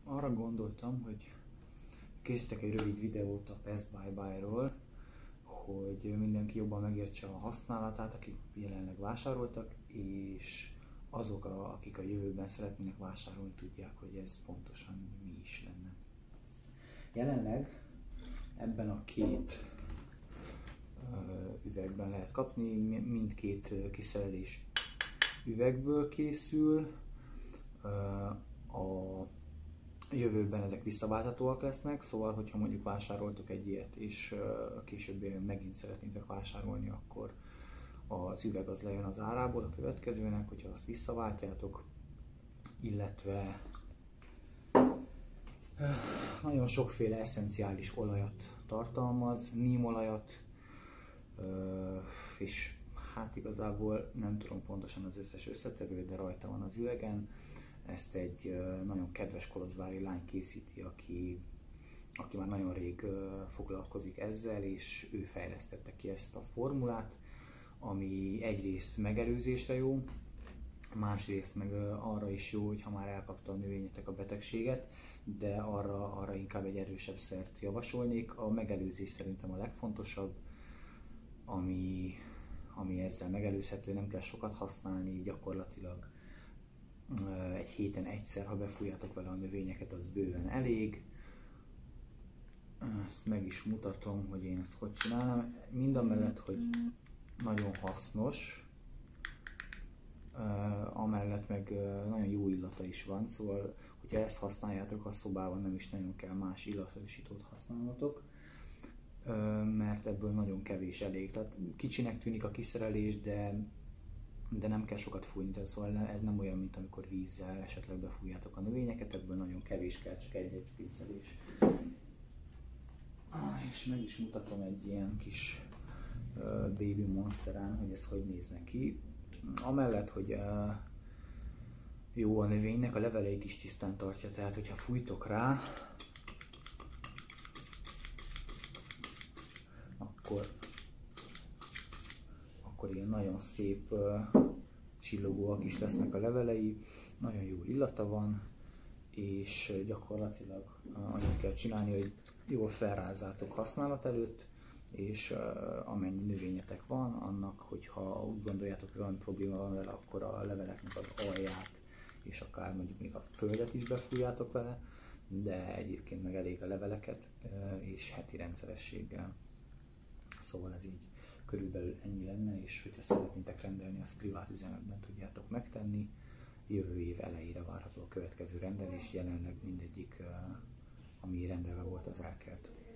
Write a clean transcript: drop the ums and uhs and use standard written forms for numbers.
Arra gondoltam, hogy készítek egy rövid videót a Pest Bye-bye-ról, hogy mindenki jobban megértse a használatát, akik jelenleg vásároltak, és azok, akik a jövőben szeretnének vásárolni, tudják, hogy ez pontosan mi is lenne. Jelenleg ebben a két üvegben lehet kapni, mindkét kiszerelés üvegből készül. A jövőben ezek visszaválthatóak lesznek, szóval hogyha mondjuk vásároltok egy ilyet, és később megint szeretnétek vásárolni, akkor az üveg az lejön az árából a következőnek, hogyha azt visszaváltjátok, illetve nagyon sokféle eszenciális olajat tartalmaz, nímolajat, és hát igazából nem tudom pontosan az összes összetevőt, de rajta van az üvegen. Ezt egy nagyon kedves kolozsvári lány készíti, aki már nagyon rég foglalkozik ezzel, és ő fejlesztette ki ezt a formulát, ami egyrészt megelőzésre jó, másrészt meg arra is jó, hogyha már elkapta a növényetek a betegséget, de arra inkább egy erősebb szert javasolnék. A megelőzés szerintem a legfontosabb, ami ezzel megelőzhető, nem kell sokat használni, gyakorlatilag egy héten egyszer, ha befújjátok vele a növényeket, az bőven elég. Ezt meg is mutatom, hogy én ezt hogy csinálom. Mindamellett, hogy nagyon hasznos, amellett meg nagyon jó illata is van, szóval hogyha ezt használjátok a szobában, nem is nagyon kell más illatosítót használnotok, mert ebből nagyon kevés elég. Tehát kicsinek tűnik a kiszerelés, de nem kell sokat fújni, tehát szóval ez nem olyan, mint amikor vízzel esetleg befújjátok a növényeket, ebből nagyon kevés kell, csak egy spriccelés. És meg is mutatom egy ilyen kis baby monsterán, hogy ez hogy néz ki. Amellett, hogy jó a növénynek, a leveleit is tisztán tartja, tehát hogyha fújtok rá, akkor ilyen nagyon szép csillogóak is lesznek a levelei, nagyon jó illata van, és gyakorlatilag annyit kell csinálni, hogy jól felrázzátok használat előtt, és amennyi növényetek van, annak, hogyha úgy gondoljátok, hogy olyan probléma van vele, akkor a leveleknek az alját, és akár mondjuk még a földet is befújjátok vele, de egyébként meg elég a leveleket, és heti rendszerességgel. Szóval ez így körülbelül ennyi lenne, és hogyha szeretnétek rendelni, azt privát üzemetben tudjátok megtenni. Jövő év elejére várható a következő rendelés, jelenleg mindegyik, ami rendelve volt, az elkelt.